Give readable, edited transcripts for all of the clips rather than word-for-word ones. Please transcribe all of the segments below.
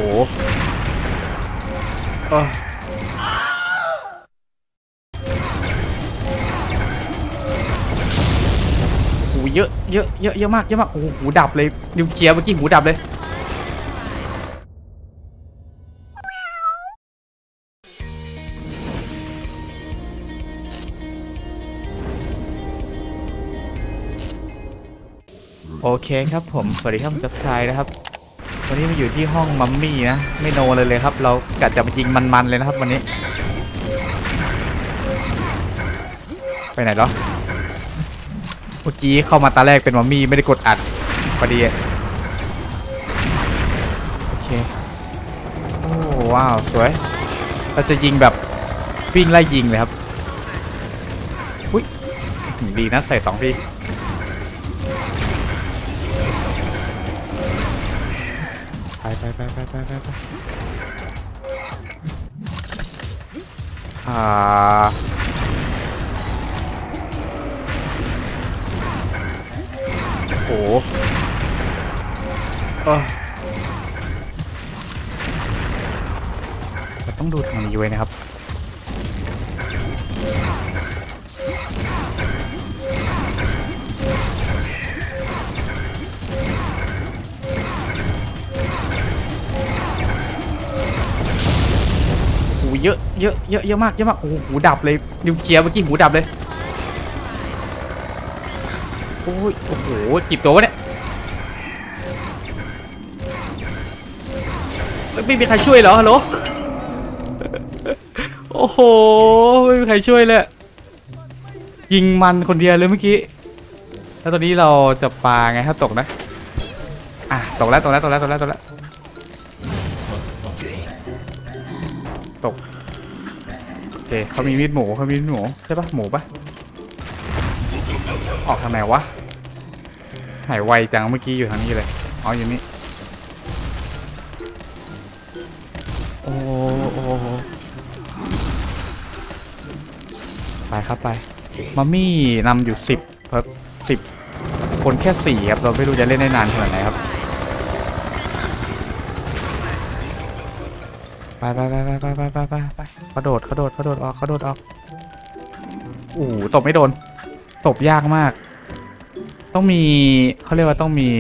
เออโอ้เยอะเยอะเยอะเยอะมากเยอะมากโอ้โหหูดับเลยนิวเคลียร์เมื่อกี้หูดับเลยโอเคครับผมสวัสดีครับกับสกายนะครับวันนี้มาอยู่ที่ห้องมัมมี่นะไม่โนเลยครับเรากะจะมายิงมันๆเลยนะครับวันนี้ไปไหนเหรอเมื่อกี้เข้ามาตาแรกเป็นมัมมี่ไม่ได้กดอัดพอดีโอเคโอ้ว้าวสวยเราจะยิงแบบวิ่งไล่ยิงเลยครับอุ้ยดีนะใส่2 ทีไปโอ้เราต้องดูทางนี้ไว้นะครับเยอะเยอะเยอะเยอะมากเยอะมากโอ้โหหูดับเลยนิวเคลียร์เมื่อกี้หูดับเลยโอ้ยโอ้โหจีบตัววะเนี่ยไม่มีใครช่วยเหรอฮัลโหลโอ้โหไม่มีใครช่วยเลยยิงมันคนเดียวเลยเมื่อกี้แล้วตอนนี้เราจะปาไงถ้าตกนะตกแล้วตกโอเคเขามีมีดหมูใช่ปะหมูปะออกทางไหนวะหายไวจังเมื่อกี้อยู่ทางนี้เลยอ๋ออยู่นี่โอ้ไปครับไปมัมมี่นำอยู่10 ครับ10 คนแค่4ครับเราไม่รู้จะเล่นได้นานขนาดไหนครับไปกระโดดออกตบไม่โดนตบยากมากต้องมีเขาเรียกว่าต้องมี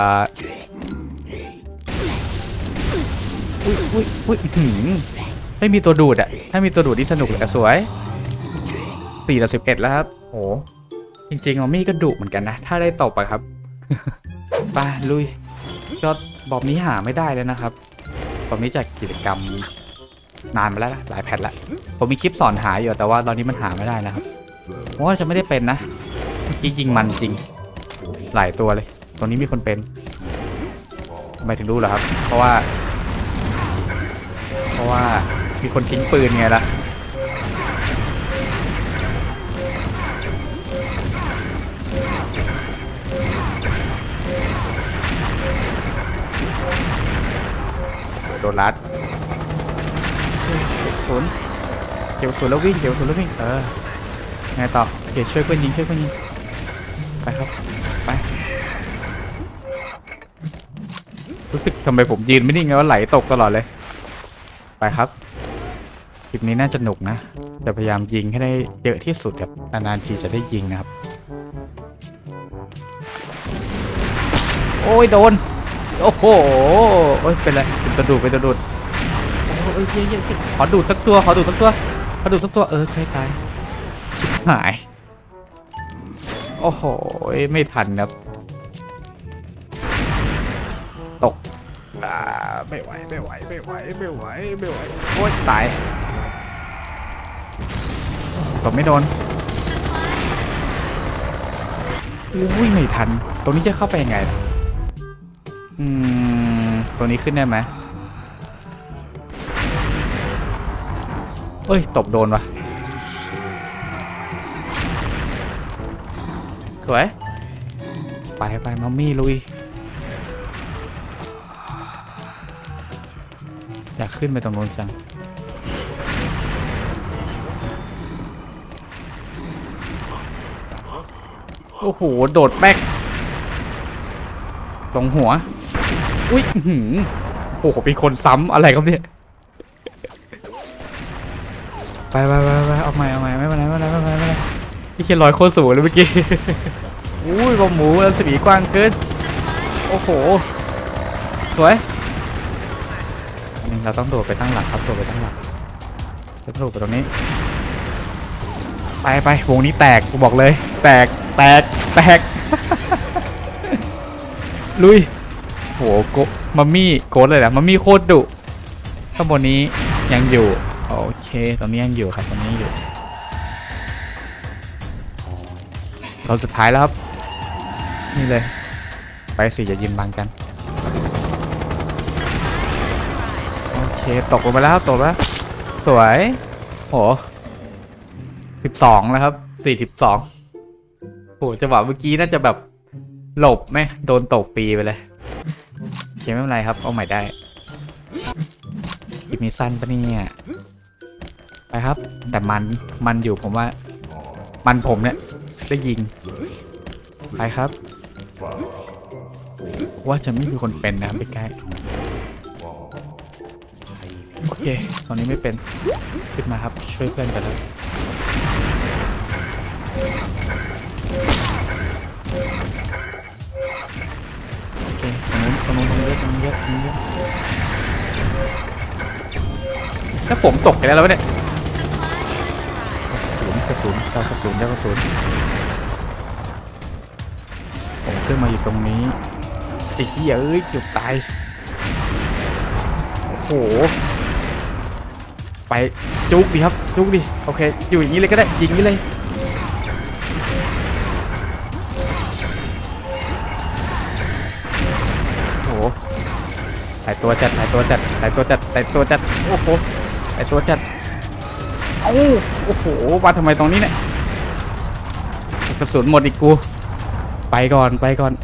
อุ้ยไม่มีตัวดูดถ้ามีตัวดูดนี่สนุกเลยสวย4-11แล้วครับโอ้จริงๆมี่ก็ดุเหมือนกันนะถ้าได้ตบครับไปลุยก็บอบนี้หาไม่ได้เลยนะครับบอบนี้จากกิจกรรมนานมาแล้วหลายแพทแล้วผมมีคลิปสอนหาอยู่แต่ว่าตอนนี้มันหาไม่ได้นะครับเพราะว่าจะไม่ได้เป็นนะจริงมันจริงหลายตัวเลยตรงนี้มีคนเป็นทำไมถึงรู้เหรอครับเพราะว่ามีคนทิ้งปืนไงล่ะโดนรัดเก็บศูนย์แล้ววิ่งไงต่อเก็บช่วยเพื่อนยิงไปครับไปรู้สึกทำไมผมยืนไม่นิ่งไงว่าไหลตกตลอดเลยไปครับคลิปนี้น่าจะหนุกนะจะพยายามยิงให้ได้เยอะที่สุดครับนานๆทีจะได้ยิงนะครับโอ้ยโดนโอ้โหเป็นไรเป็นตะดูดโอ้ยเยอะขอดูดสักตัวใช่ตายชิบหายโอ้โหไม่ทันครับตกไม่ไหวโอ้ยตายตกไม่โดนอุ้ยไม่ทันตรงนี้จะเข้าไปยังไงตัวนี้ขึ้นได้ไหมตบโดนวะสวยไปมัมมี่ลุยอยากขึ้นไปตรงโน้นจังโอ้โหโดดแบกตรงหัวอุ้ยโอ้โหเป็นคนซ้ำอะไรครับเนี่ยไปเอาใหม่ไม่เป็นไรพี่เคนลอยโคตรสูงเลยเมื่อกี้อุ้ยบอมหมูแล้วสีกว้างเกินโอ้โหสวยเราต้องโดดไปตั้งหลักครับโดดไปตั้งหลักจะโดดไปตรงนี้ไปวงนี้แตกกูบอกเลยแตก ลุยโหโกมัมมี่โกดเลยนะมัมมี่โคตรดุข้างบนนี้ยังอยู่โอเคตรงนี้ยังอยู่ครับตรงนี้อยู่เราสุดท้ายแล้วครับนี่เลยไปสิอย่ายืนบังกันโอเคตกลงไปแล้วตกแล้วสวยโห12แล้วครับ42โหจังหวะเมื่อกี้น่าจะแบบหลบไหมโดนตกฟรีไปเลยโอเคไม่เป็นไรครับเอาใหม่ได้คลิปนี้สั้นปะเนี่ยไปครับแต่มันอยู่ผมว่ามันผมเนี่ยได้ยิงไปครับว่าจะไม่มีคนเป็นนะไปใกล้โอเคตอนนี้ไม่เป็นขึ้นมาครับช่วยเพื่อนกันแล้วโอเคตรงนู้นเยอะถ้าผมตกไปแล้วเนี่ยกระสุนผมขึ้นมาอยู่ตรงนี้ไอ้เหี้ยเอ้ยเกือบตายโอ้โหไปจุกดิครับจุกดิโอเคอยู่อย่างนี้เลยก็ได้ยิงนี้เลยโอ้โหหลายตัวจัดโอ้โหหลายตัวจัดโอ้โหมาทำไมตรงนี้เนี่ยกระสุนหมดอีกกูไปก่อน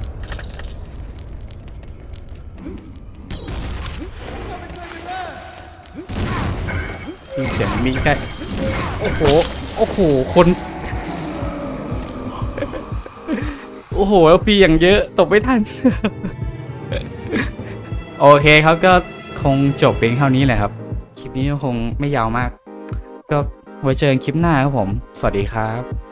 เสียงมีแค่โอ้โหคนโอ้โหแล้วพี่อย่างเยอะตกไม่ทัน โอเคครับก็คงจบเพียงเท่านี้แหละครับคลิปนี้คงไม่ยาวมากก็ไว้เจอกันคลิปหน้าครับผมสวัสดีครับ